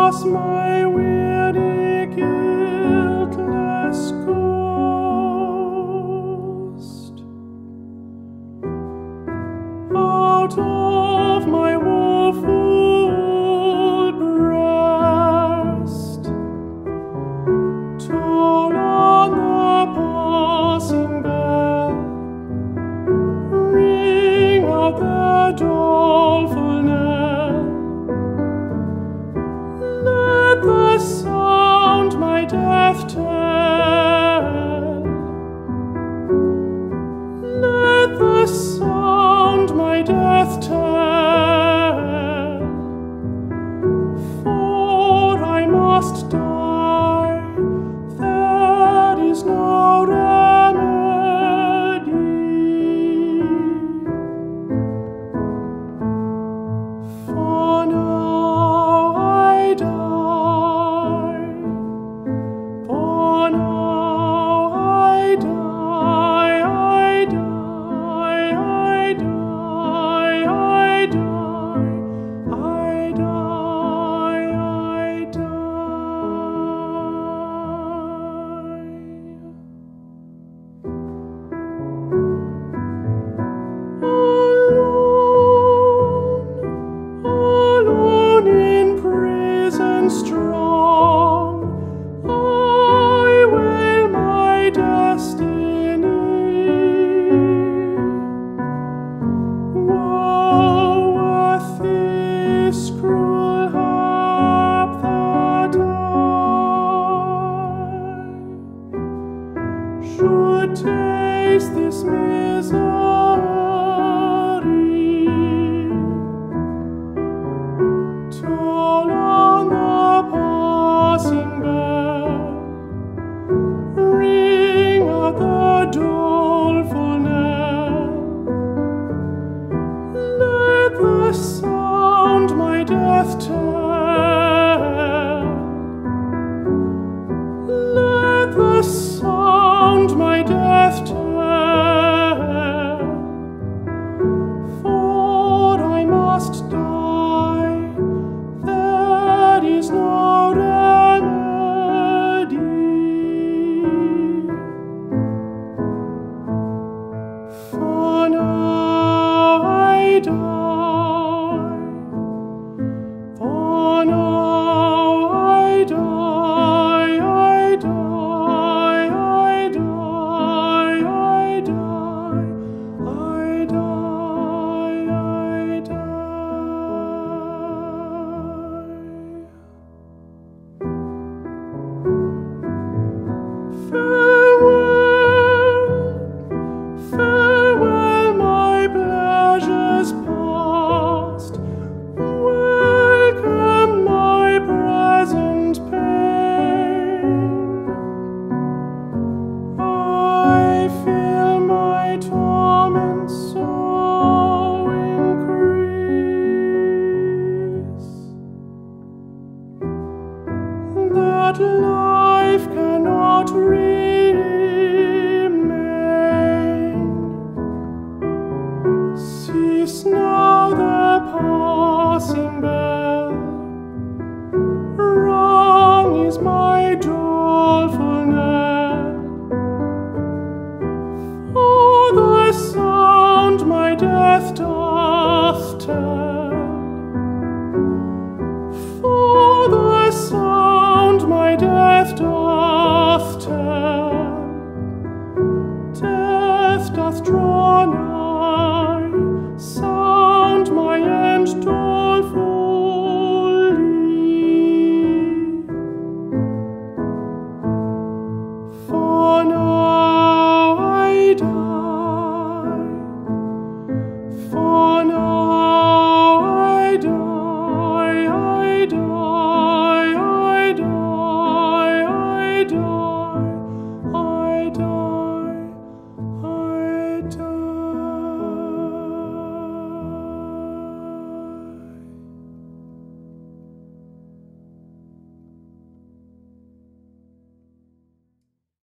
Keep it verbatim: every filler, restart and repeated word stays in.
pass my weary guiltless ghost out of my woeful breast, toll on the passing bell, ring out the doleful knell. Let the sound my death tell. Let the sound my death tell. For I must die, there is no remedy. For now I die. For now I die. I die. I die. I die. I die. I Alone, alone in prison strong, I wail my destiny. Woe worth this cruel hap that I should taste this misery. Toll on the passing bell, ring out the doleful knell. Let the sound my death tell. Let the sound my death tell. For I must die, there is no remedy. For now I die. For now I die. I die. I die. I die. I die. I die. Farewell, farewell, my pleasures past. Welcome my present pain. I feel my torment so increase that life cannot remain. Cease now the passing bell, wrong is my doleful knell. For the sound my death doth tell. For the sound